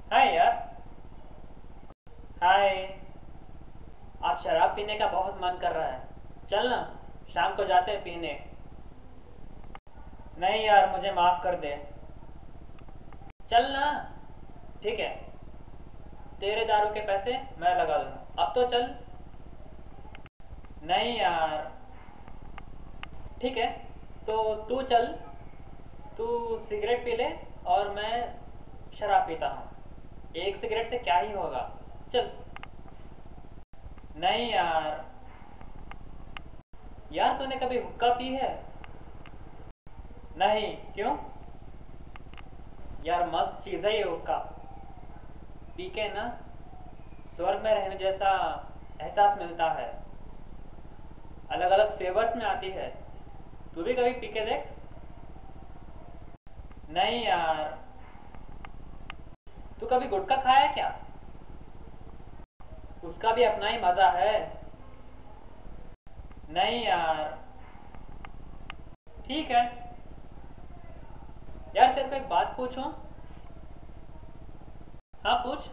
हाय यार। हाय। आज शराब पीने का बहुत मन कर रहा है। चल ना, शाम को जाते हैं पीने। नहीं यार, मुझे माफ कर दे। चल ना। ठीक है, तेरे दारू के पैसे मैं लगा दूंगा, अब तो चल। नहीं यार। ठीक है, तो तू चल। तू सिगरेट पी ले और मैं शराब पीता हूँ। एक सिगरेट से क्या ही होगा। चल। नहीं यार। यार तूने कभी हुक्का पी है? नहीं, क्यों? यार मस्त चीज़ है ये हुक्का। पी के ना स्वर्ग में रहने जैसा एहसास मिलता है। अलग अलग फ्लेवर्स में आती है। तू भी कभी पी के देख। नहीं यार। तू कभी गुटखा खाया है क्या? उसका भी अपना ही मज़ा है। नहीं यार। ठीक है। यार तेरे को एक बात पूछूं? हाँ पूछ।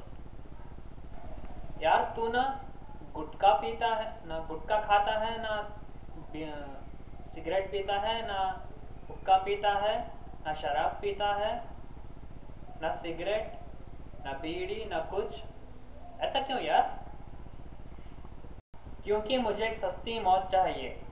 यार तू ना गुटखा पीता है ना, गुटखा खाता है ना, सिगरेट पीता है ना, हुक्का पीता है ना, शराब पीता है ना, सिगरेट ना, बीड़ी ना कुछ। ऐसा क्यों यार? क्योंकि मुझे एक सस्ती मौत चाहिए।